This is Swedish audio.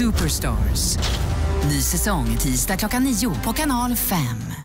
Superstars. Ny säsong tisdag klockan 9 på kanal 5.